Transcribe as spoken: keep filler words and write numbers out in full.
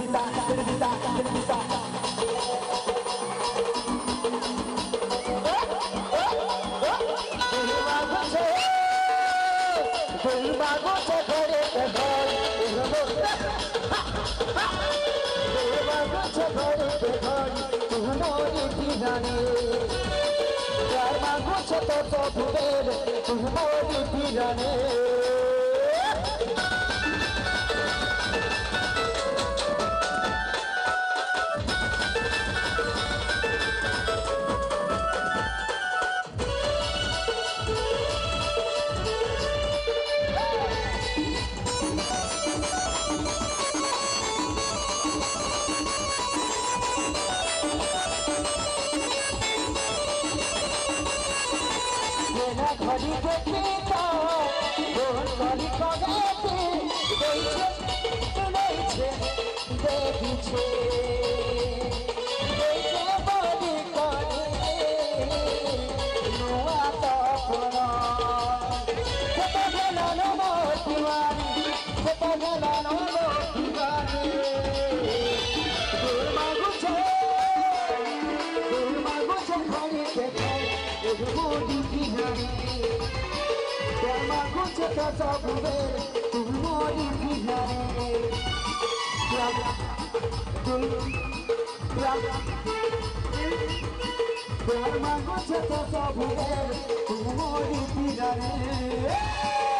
दिलविता दिलविता दिलविता दिल मांगो छे दिल मांगो छे घरे के घर दिल मांगो छे घरे के घर तू मोरी दीवानी प्यार मांगो छे तो तो भूबेल तू मोरी दीवानी घड़ी देखे तो दोहन घड़ी कगेते देइछे देइछे देखिछे देइछे बड़ी करे नुआ तो पुरा कत गेला नो दीवानी कत गेला नो दीवानी दिल मांगो छे दिल मांगो छे घड़ी के घर मोदी दीवानी प्यार मांगो छे तो सब बेर तू मोरी दीवानी प्यार प्यार मांगो छे तो सब बेर तू मोरी दीवानी